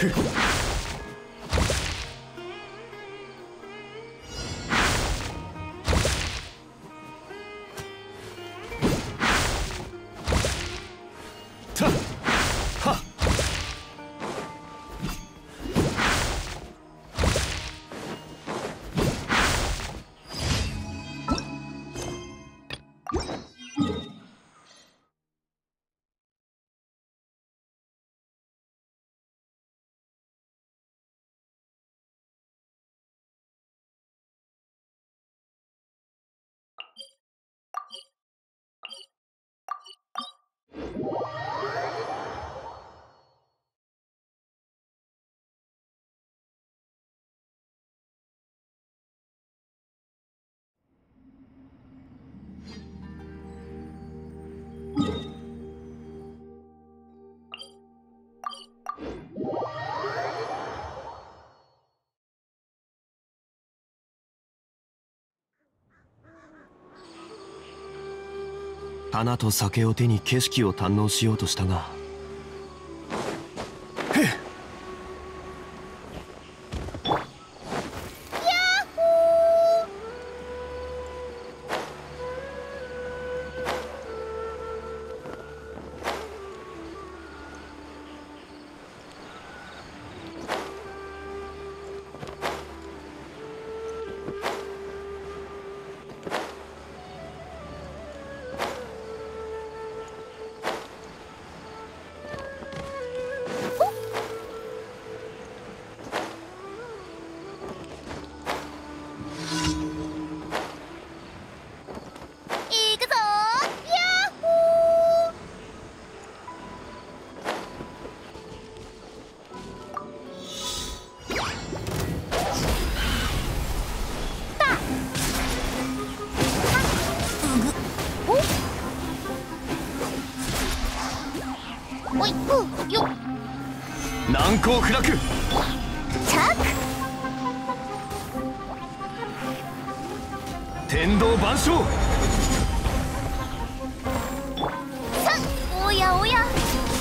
く。たっはっ。花と酒を手に景色を堪能しようとしたが、へっ。難攻不落。チャック。天道万象。 さあ、おやおや。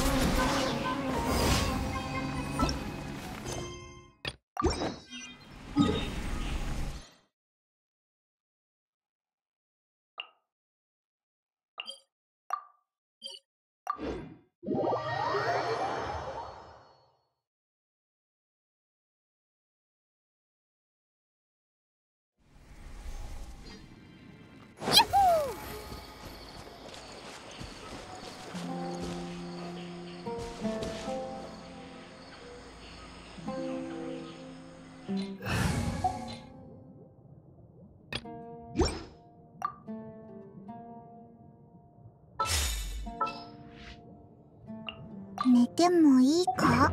寝てもいいか？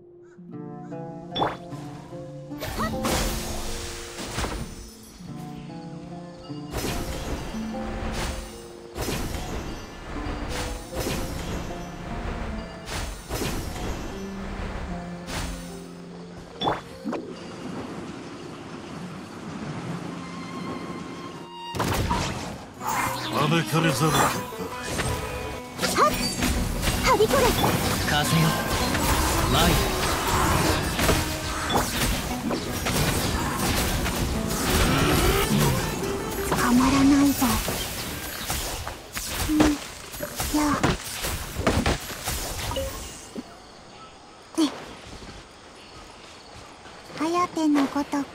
招かれざるか。 はびこれ。 風よ舞捕まらないぞ。や颯のごとく。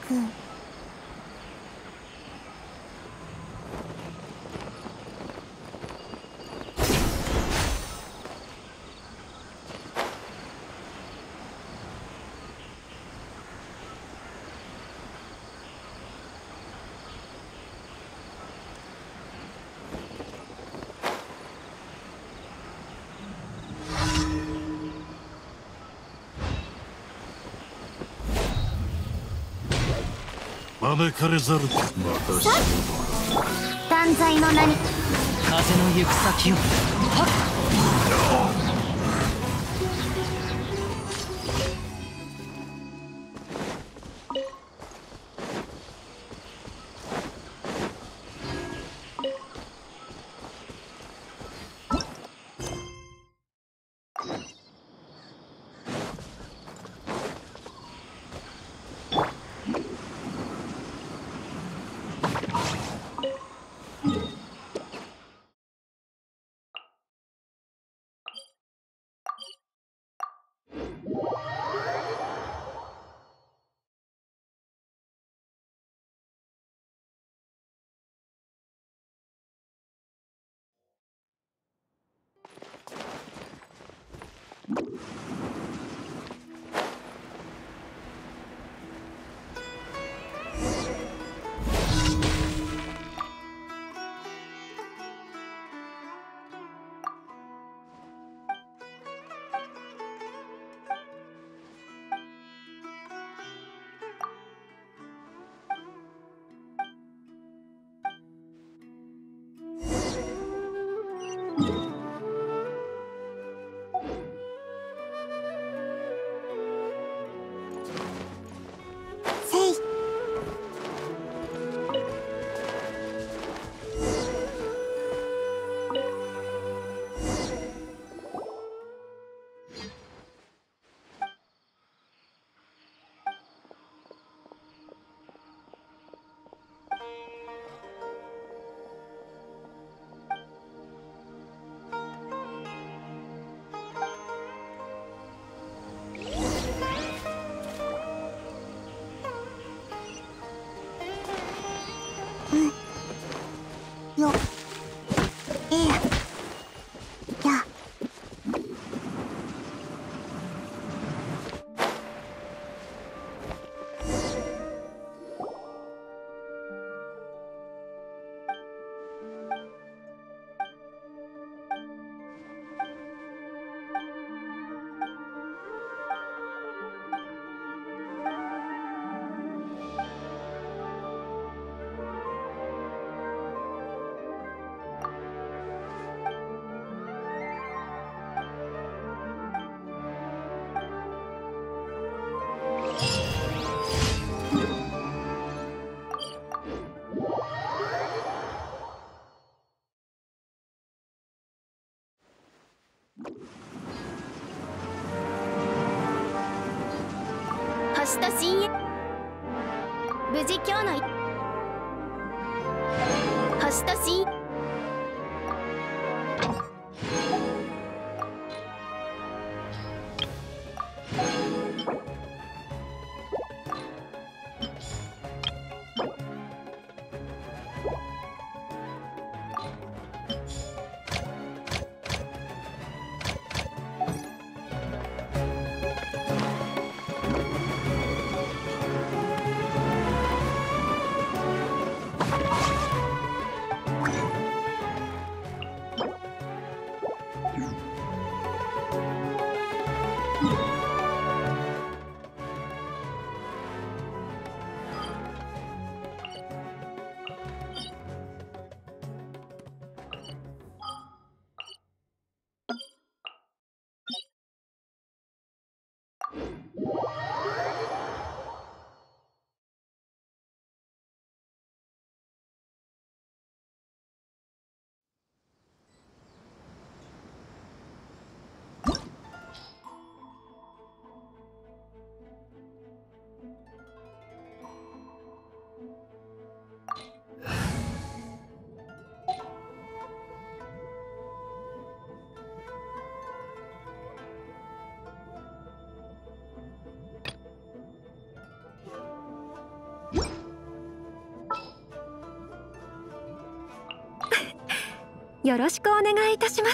招かれざるか。 断罪の名に。 風の行く先を。はっ。 星と深淵、無事今日の星と深淵。 よろしくお願いいたします。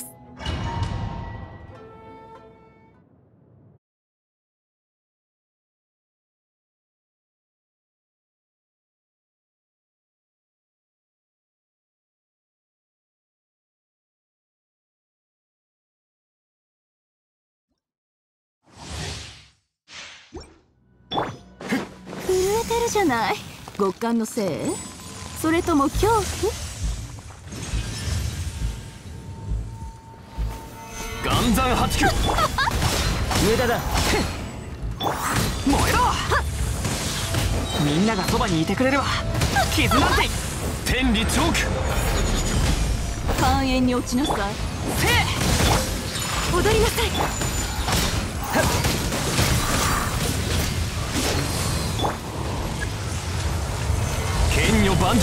震えてるじゃない。極寒のせい？それとも恐怖？ 岩山八九無駄だ。燃えろ。みんながそばにいてくれるわ。傷なんて。 天理チョーク。 肝炎に落ちなさい。 踊りなさい。 剣女盤石。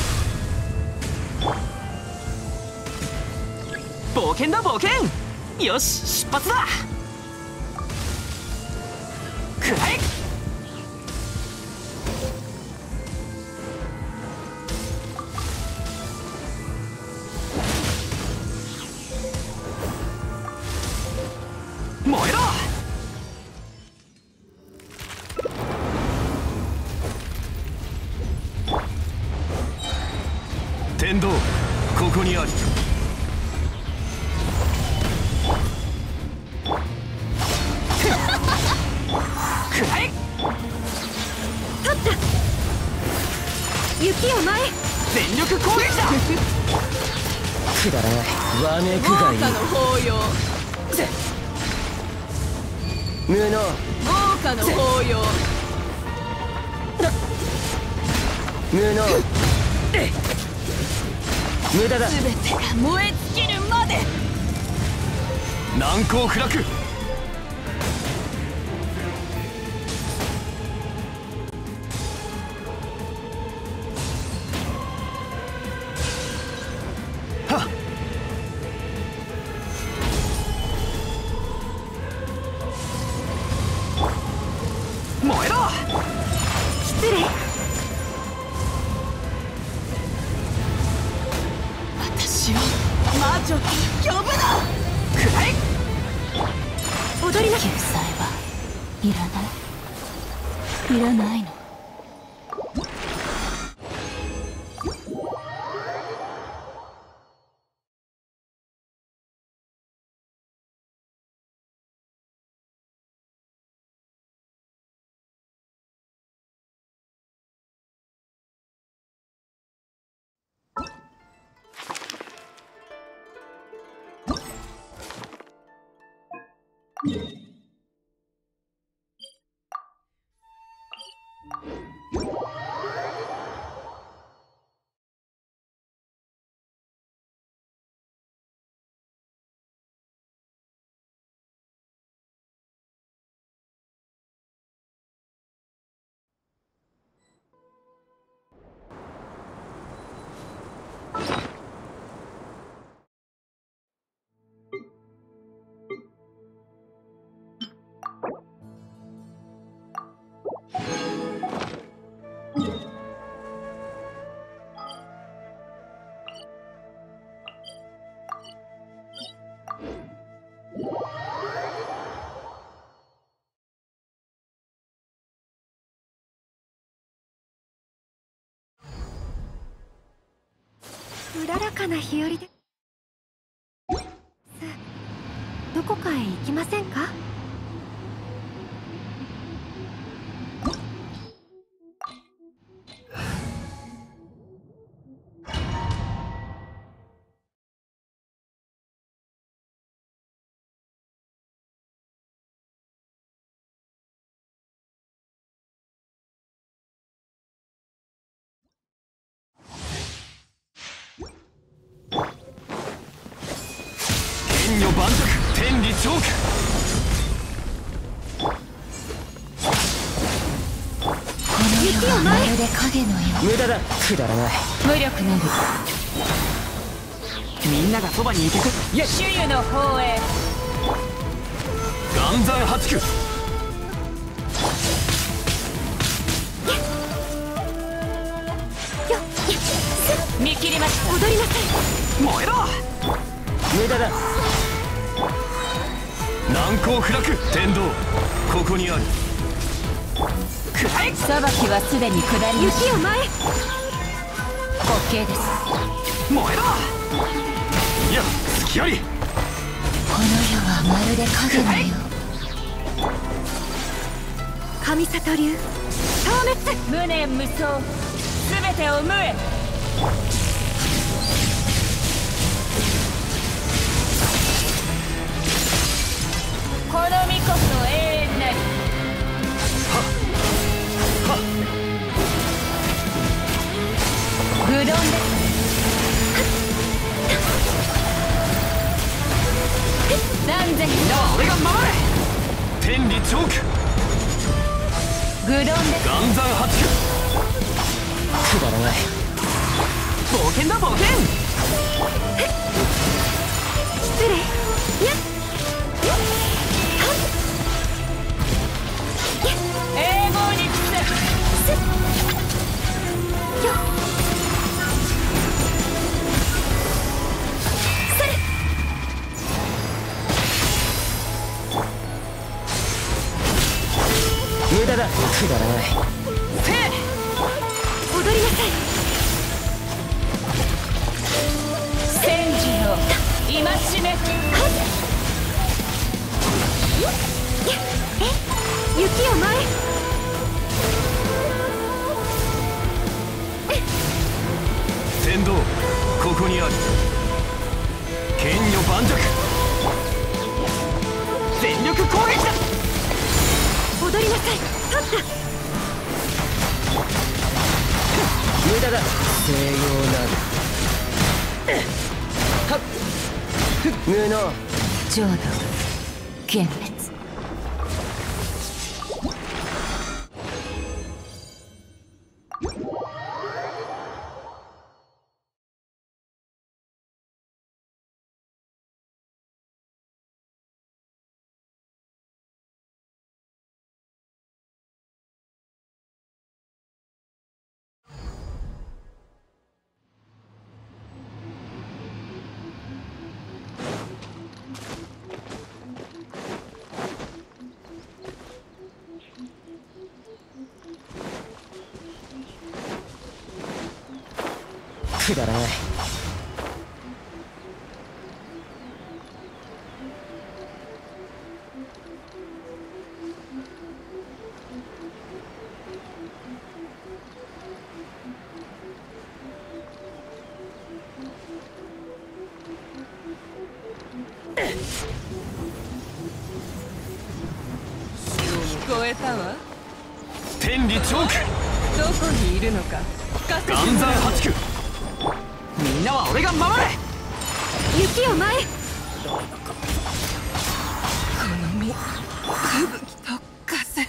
冒険だ冒険。よし出発だ。くらえ。燃えろ。 天道ここにあり。 雪を前へ。 全力攻撃だ。くだらないわめくがいい。 豪華の法要。 無能。 豪華の法要。 無能。無駄だ。 全てが燃え尽きるまで。 難攻不落。 燃えろ。 失礼。 私を魔女と呼ぶな。 くらえ。 踊りなさい。 救済はいらないの。 うららかな日和で。さあ、どこかへ行きませんか？ 剣女盤石天理チョーク。 雪を前へ。 無駄だ。くだらない。無力なる。みんながそばにいてく。いや、主湯の方へ。 岩山八九。 見切りました。 踊りなさい。 燃えろ。無駄だ。 難攻不落天道ここにある。 くらえ。 裁きはすでに下りまし雪を前へ。 た。滑稽です。 燃えろ。 いや隙あり。 この世はまるで影のよ神里流消滅。 無念無双、すべてを無へ。この身こそ永遠なり。愚鈍です。断然みんなは俺が守れ。 天理チョーク。 愚鈍です。 岩山八九。 くだらない。冒険だ冒険。 失礼。やっ永劫に伏せ。 よっそれ。 無駄だ。くだらない。せえ。 踊りなさい。 戦時の戒め。 雪を前へ。 天道ここにある。剣女盤石。 全力攻撃だ。 踊りなさい。取った。 無駄だ。西洋なる。はっ。無能。 浄土幻滅。 くだらない。 聞こえたわ。 天理チョーク。 どこにいるのか聞かせて岩山八九。 みんなは俺が守れ。 雪を前へ。 この身吹雪と風。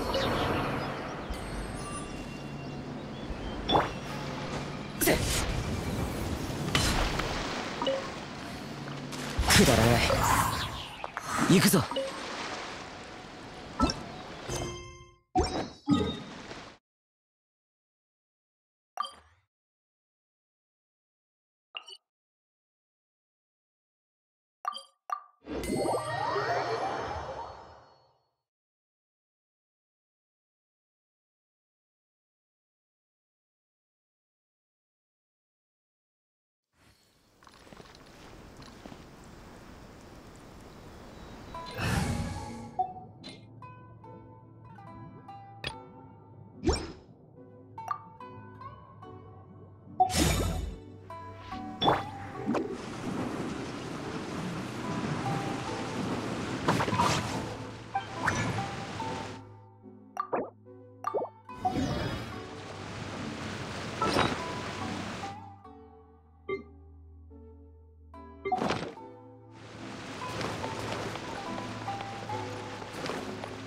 くだらない。行くぞ。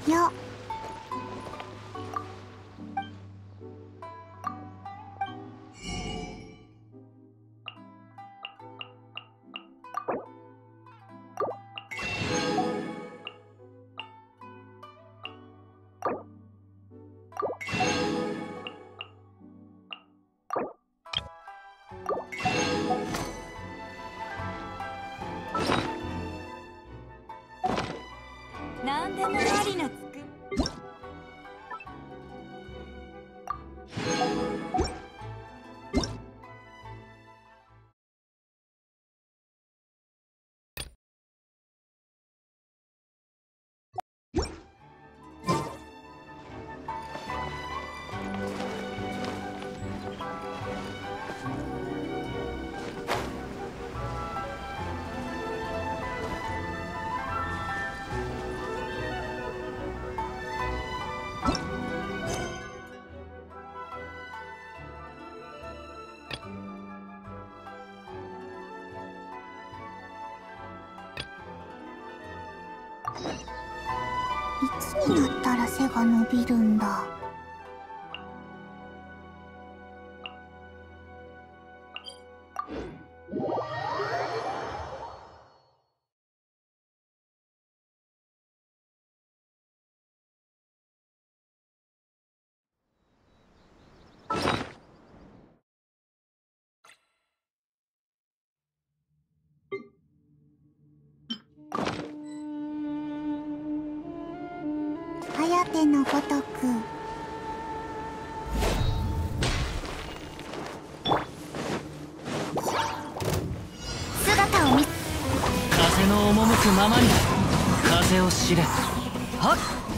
よ。 何でもありのつく。 いつになったら背が伸びるんだ。颯のごとく。姿を見風の赴くままに風を知れ。はっ。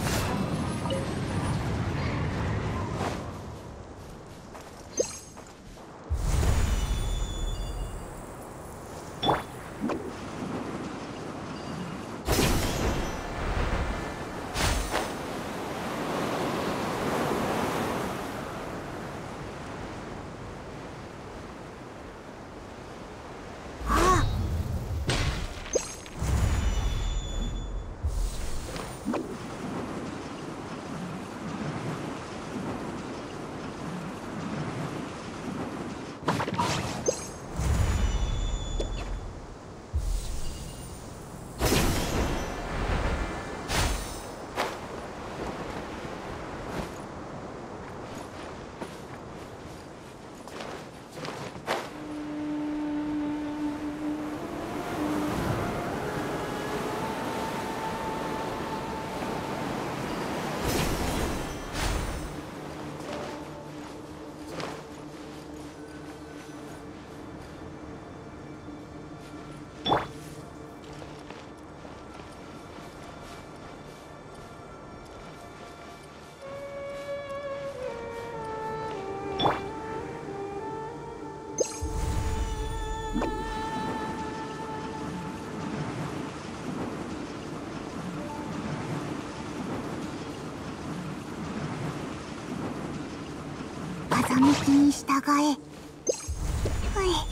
風向きに従え。ふい。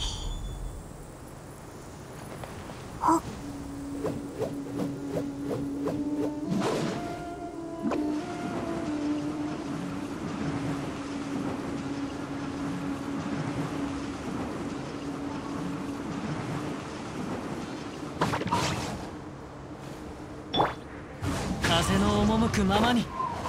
ほっ。 風の赴くままに。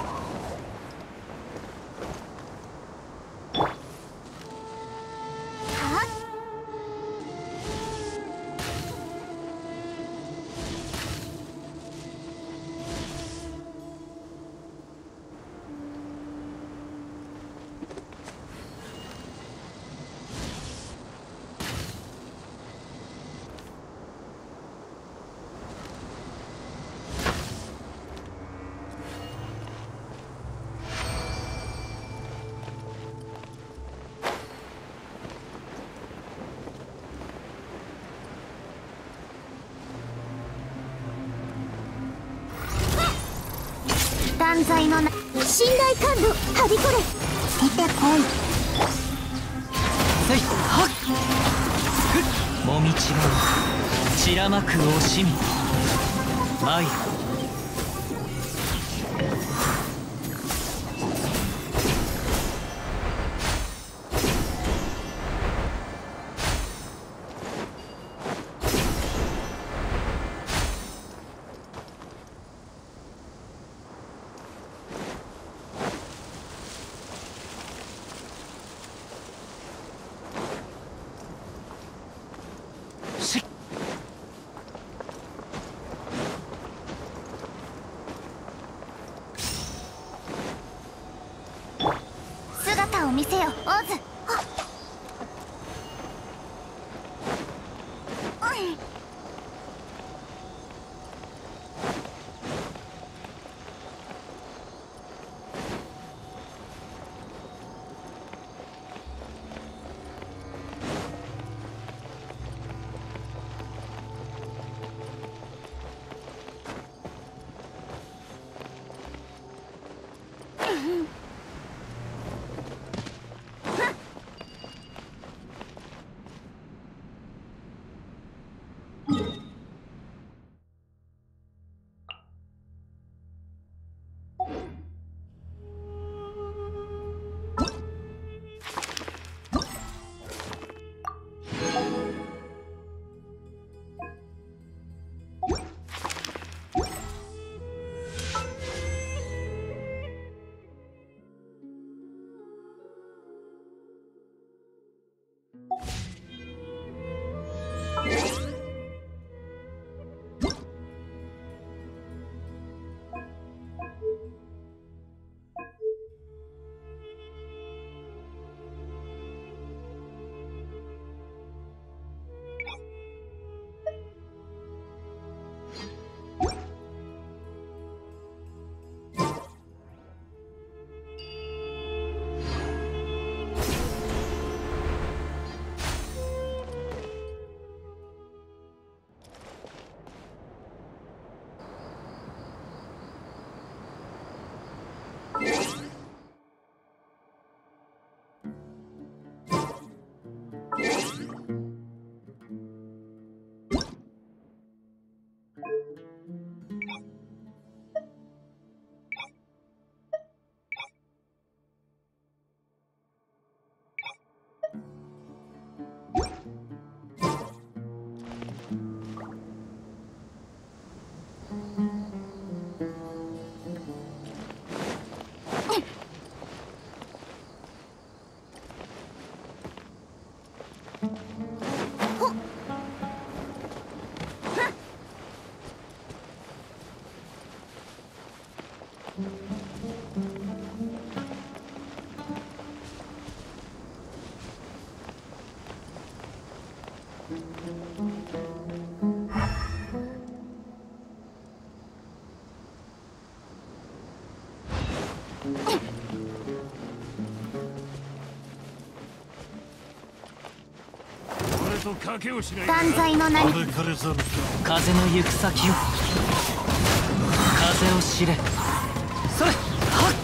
断罪のな信頼感度はびこれ。出てこい。 せいはっ。ふっ。もみ違う散らまく惜しみ。参る。 見せよオズ。 俺と賭けをしないか。 断罪の名に招かれざるか。 風の行く先を風を知れ。それはっ。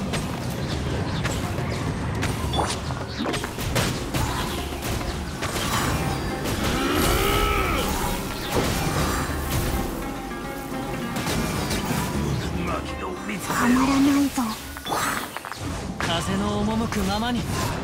たまらないぞ。 風の赴くままに。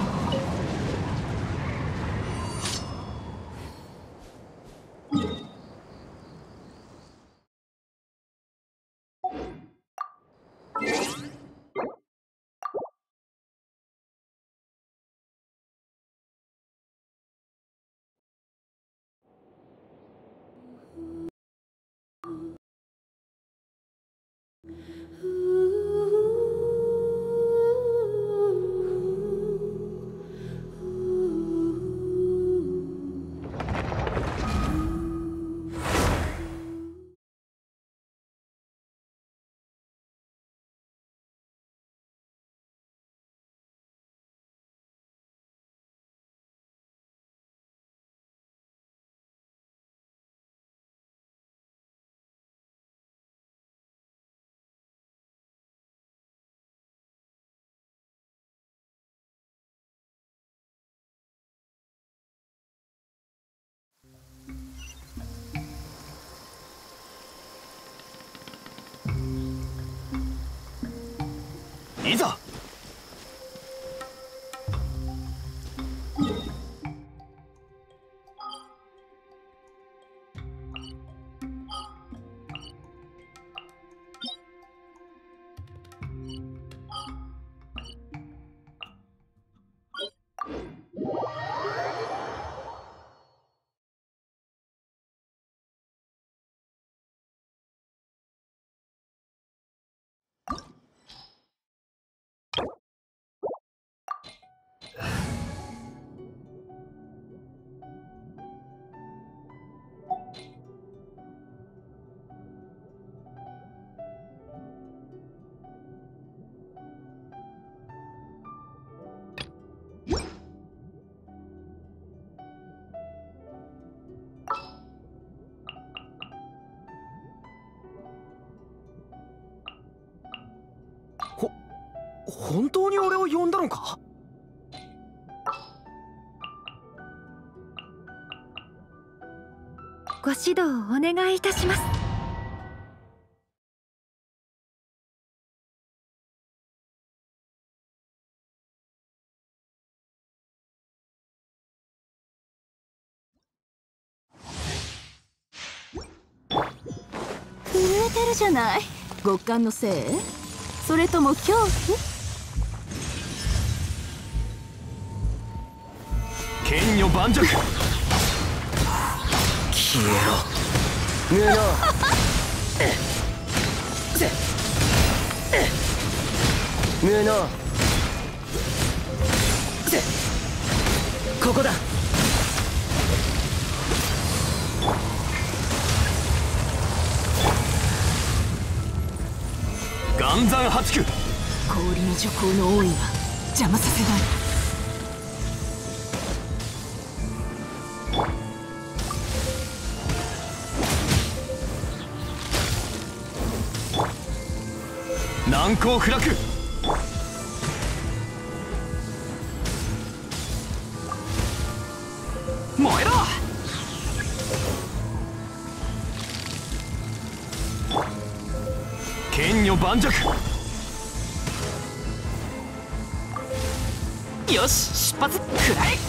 いざ。 本当に俺を呼んだのか？ ご指導をお願いいたします。 震えてるじゃない。極寒のせい？それとも恐怖？ 剣女盤石。 消えろ無能無能ここだ。 岩山八九。 氷の徐行の王位は邪魔させない。 難攻不落。 燃えろ。 剣女盤石。 よし出発。くらえ。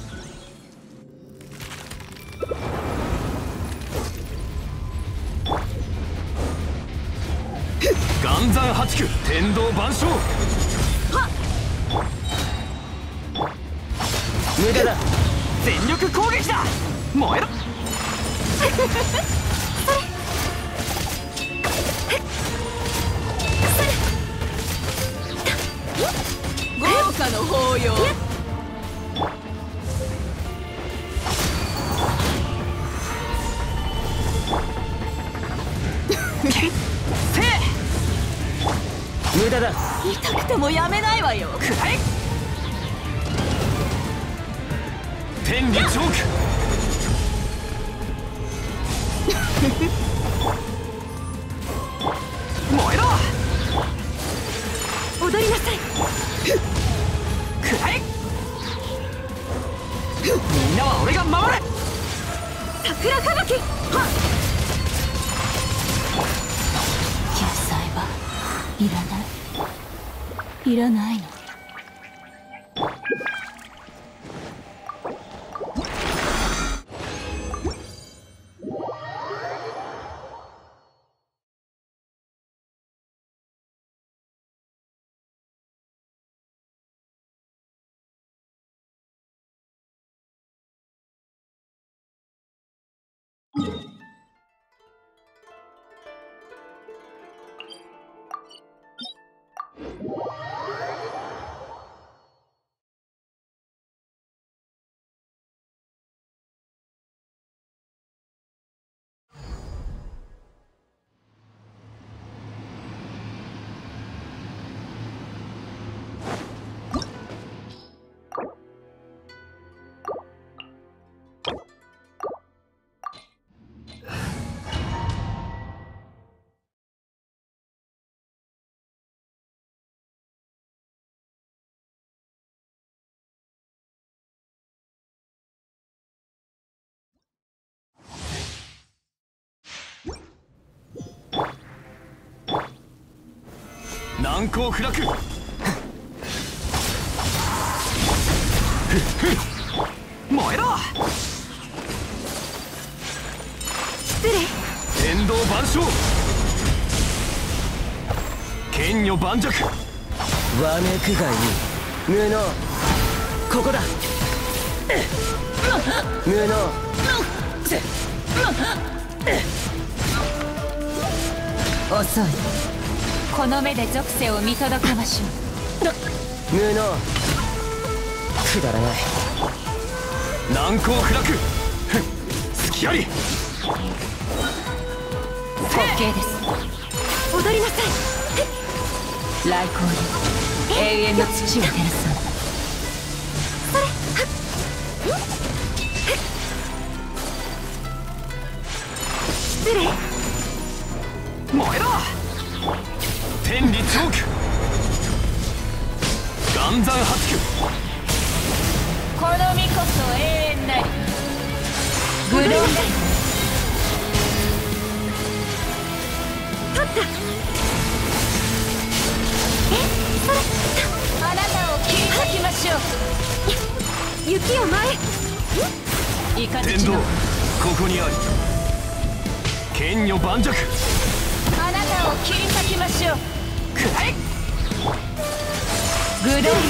岩山八九。天道万象。 無駄だ。全力攻撃だ。燃えろ。 豪華の抱擁。 無駄だ。 痛くてもやめないわよ。 くらえ。 天理チョーク。 燃えろ。 踊りなさい。 くらえ。みんなは俺が守る。 桜吹雪。 救済はいらない。いらないの。 難攻不落。 燃えろ。 失礼。 天道万象。剣女盤石。 わめくがいい。無能。ここだ。無能。 遅い。この目で属性を見届けましょう。 無能。くだらない。 難攻不落。隙あり。 OK です。 踊りなさい。 来光で永遠の土を照らそう。 失礼。 燃えろ。 天理チョーク。 岩山八九。 この身こそ永遠なり。グローンで取った。 あなたを切り裂きましょう。 雪を前。 イカ天道ズチのここにあり。剣女盤石。 あなたを切り裂きましょう。くらえ。グローンで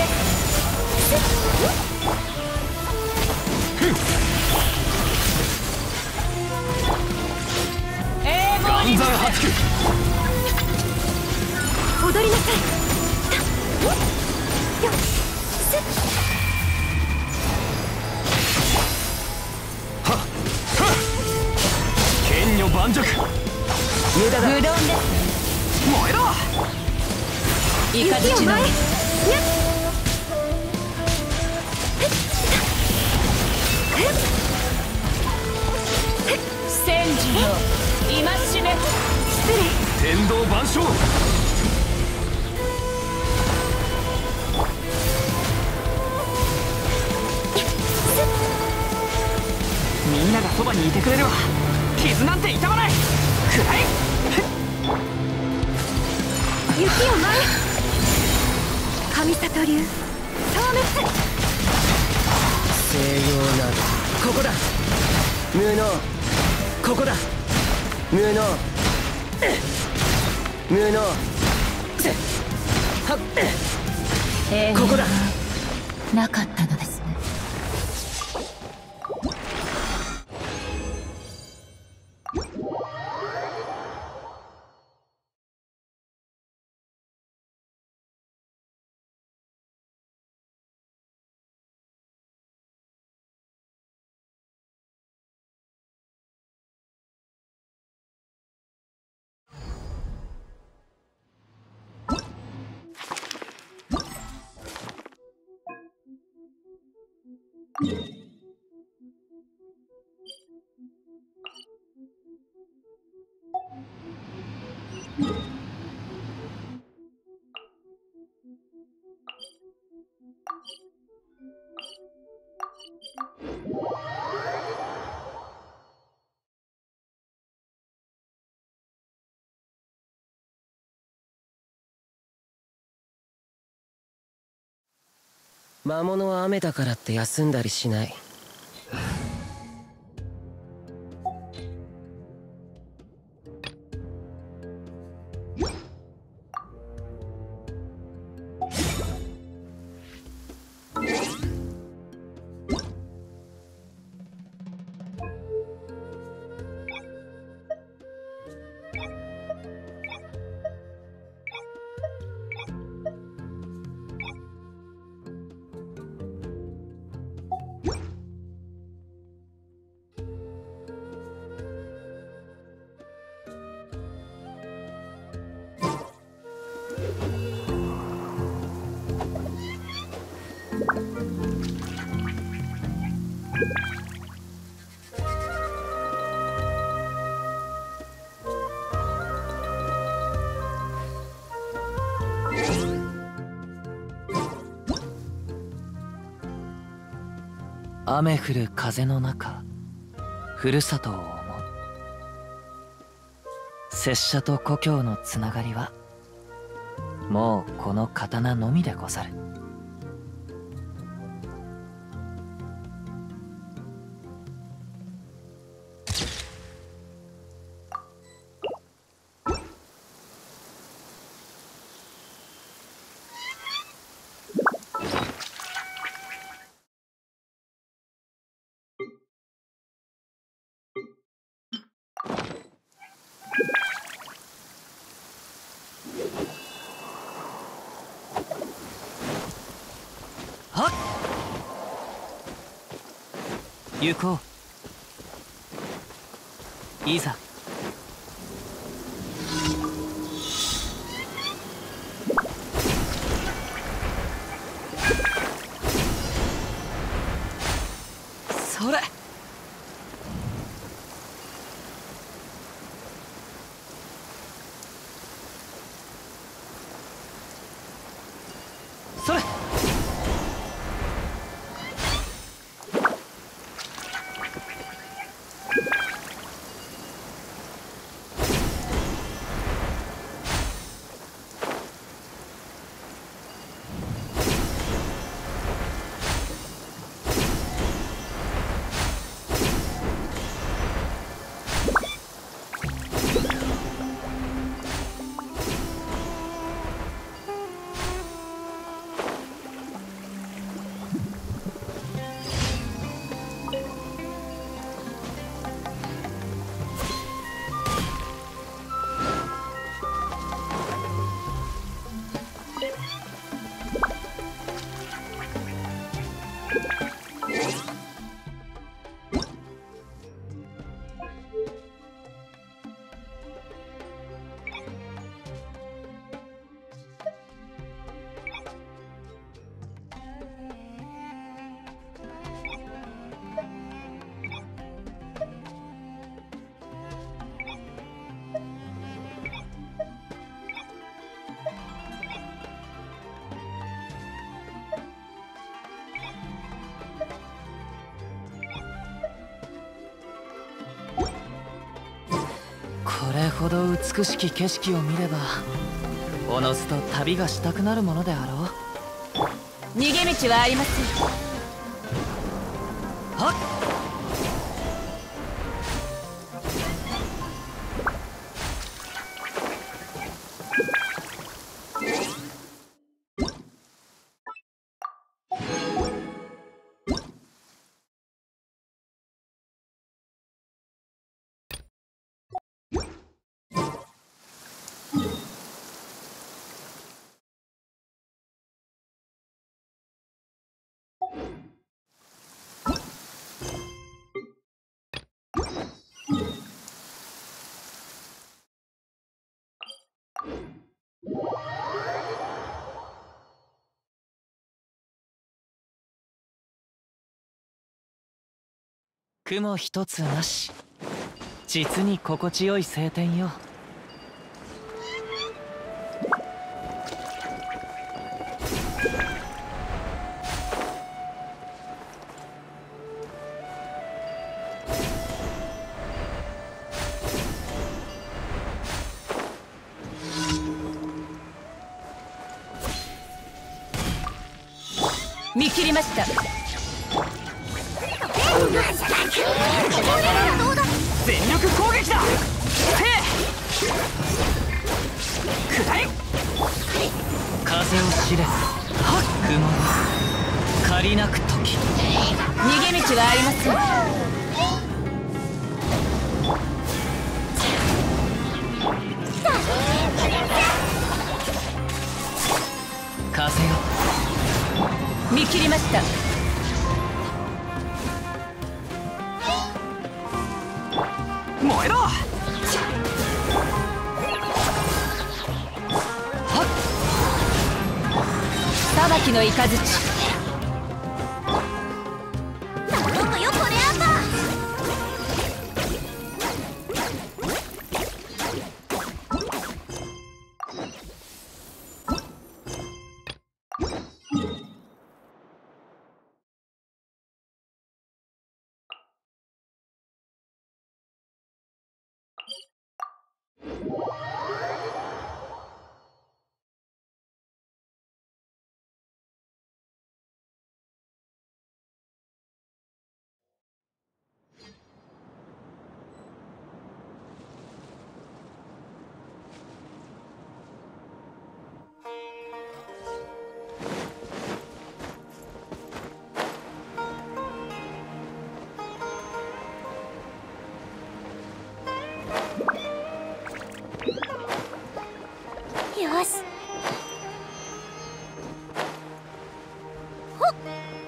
岩山八九。 踊りなさい。 剣女盤石。 無駄だ。 グローンで燃えろ。 イカズチの戦時の戒め。 天道万象。 みんながそばにいてくれるわ。傷なんて痛まない。くらえ。 雪を前。神里流消滅。 西洋などここだ。無能ここだ。無能無能はっここだ。 なかったのですね。 魔物は雨だからって休んだりしない。 雨降る風の中、ふるさとを思う。拙者と故郷のつながりはもうこの刀のみでござる。行こう。いざ。それ。それ。 ほど美しき景色を見ればおのずと旅がしたくなるものであろう。 逃げ道はありません。 はっ。雲一つなし、実に心地よい晴天よ。 見切りました。 全力攻撃だ。くらえ。風を知れ。雲に借りなく時。 逃げ道はありません。 風よ。 見切りました。 燃えろ。 裁きの雷。 頼むよこれアンバー。よし。ほっ。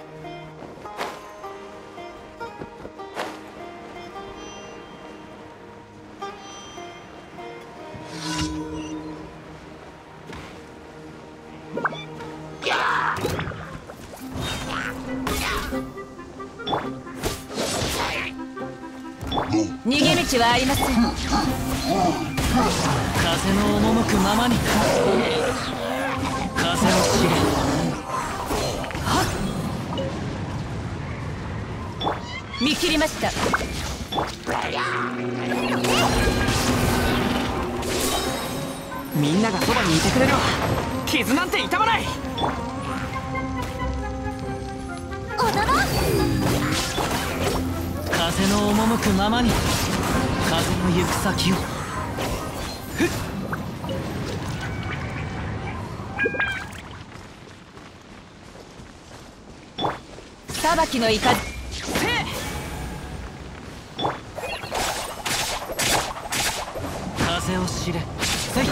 逃げ道はありません。 風の赴くままに。風を知れ。はっ。 見切りました。 みんながそばにいてくれるわ。傷なんて痛まない。 踊ろう。 風の赴くままに。風の行く先を。 裁きの雷。 風を知れ。せい。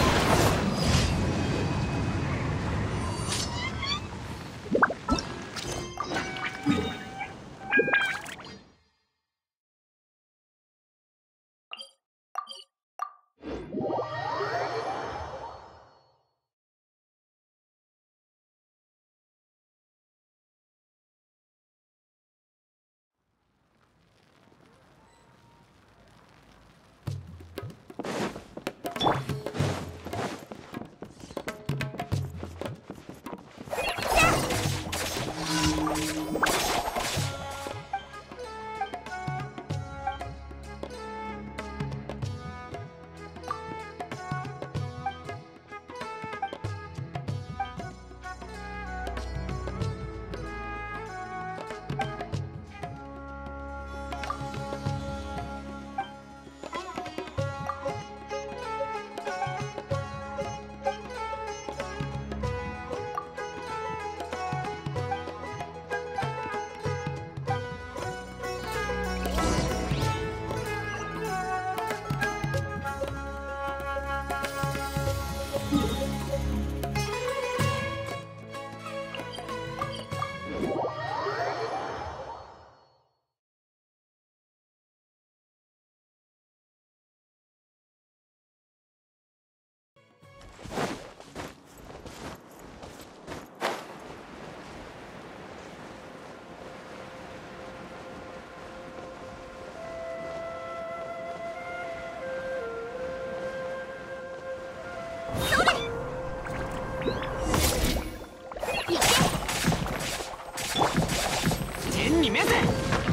に召せ。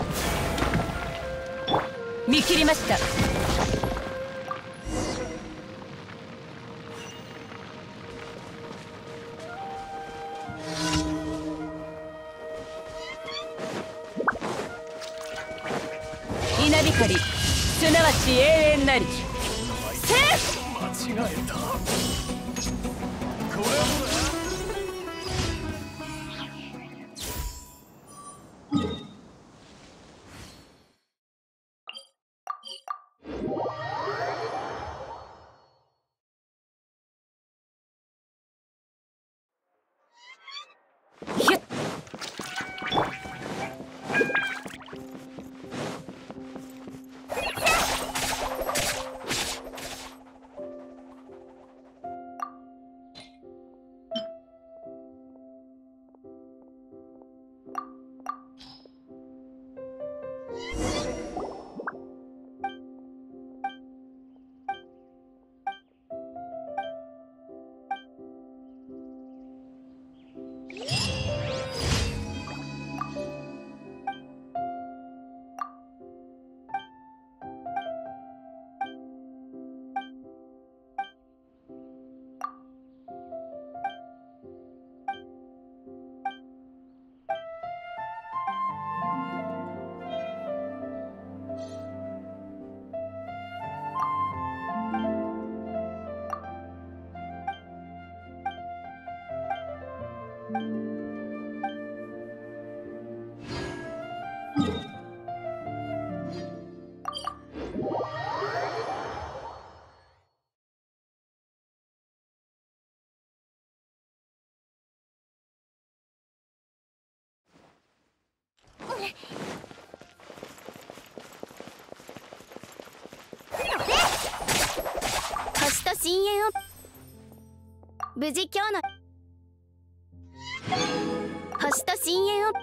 見切りました。稲光すなわち永遠なり。セーフ。 間違えた。これはひゅっ。 星と深淵を無事今日の星と深淵を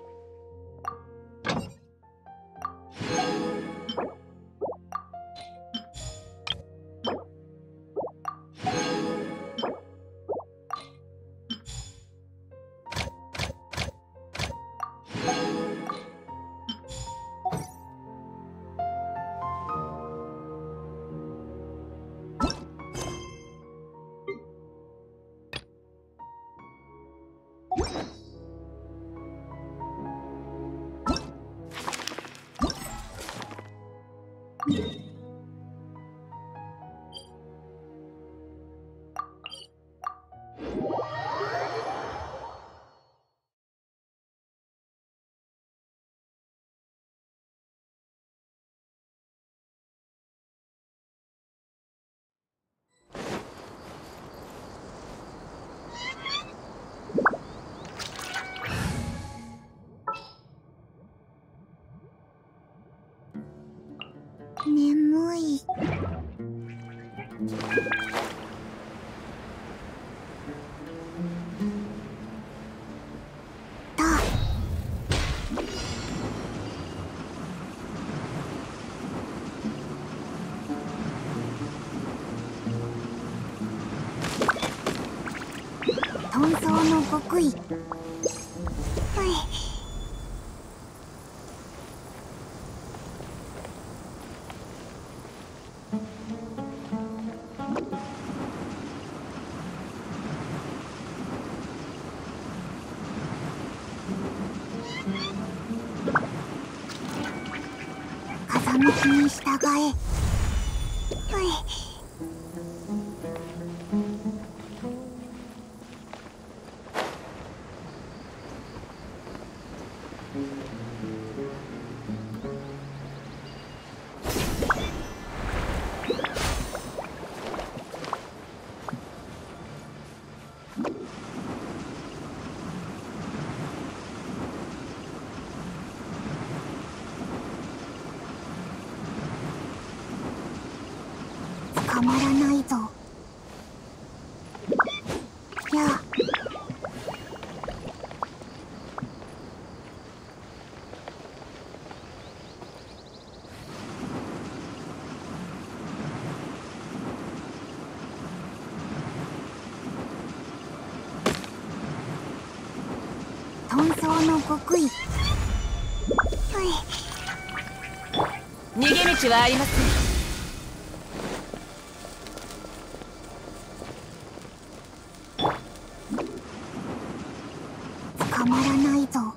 眠い。遁走の極意。風向きに従え。捕まらないぞ。やあ。遁走の極意。 逃げ道はありません。 捕まらないぞ。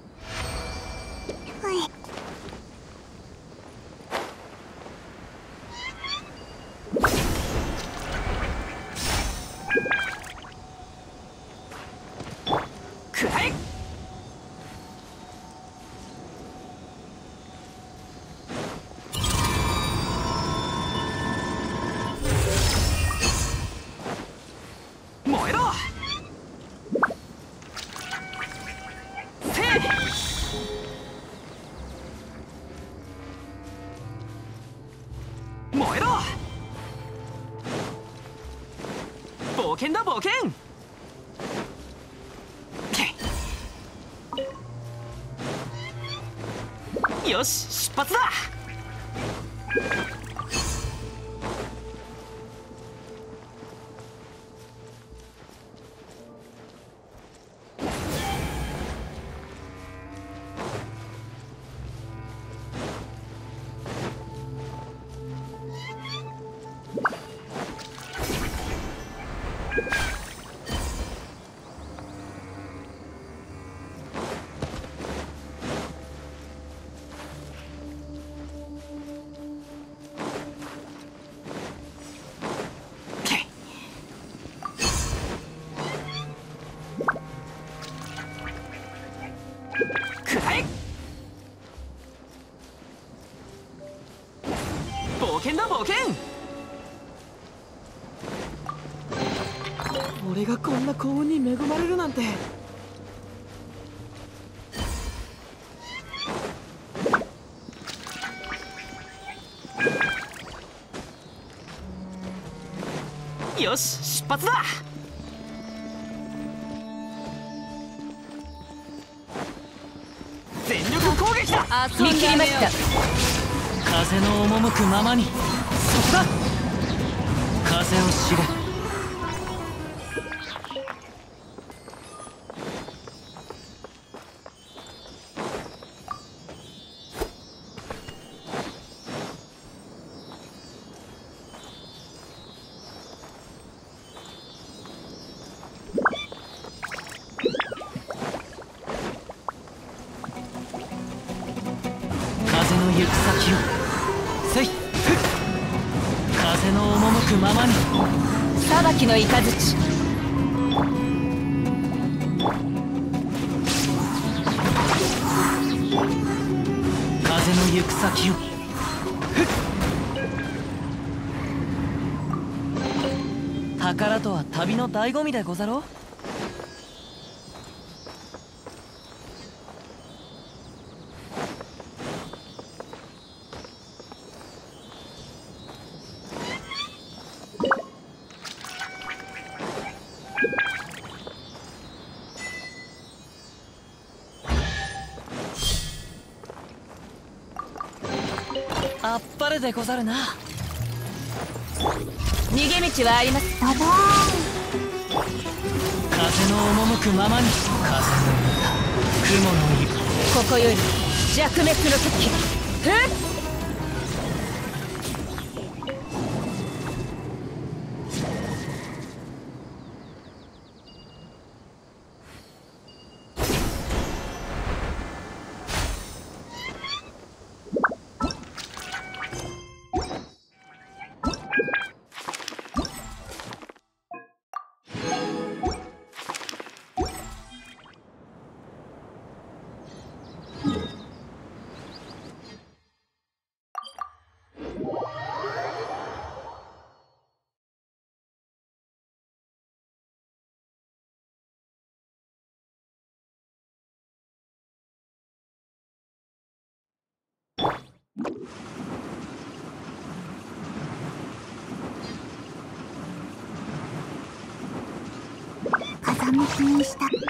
くらえ。燃えろ。せい。燃えろ。冒険だ冒険。よし出発だ。くらえ。冒険だ冒険。俺がこんな幸運に恵まれるなんて。よし出発だ。全力攻撃だ。 見切りました。 風の赴くままに。そこだ。風を知れ。風の行く先を。せい。風の赴くままに。 裁きの雷。 風の行く先を。宝とは旅の醍醐味でござろう。あっぱれでござるな。 逃げ道はあります。 ババーン。 風の赴くままに。風の歌雲の色。 ここより弱滅の時。ふっ。 風向きにした。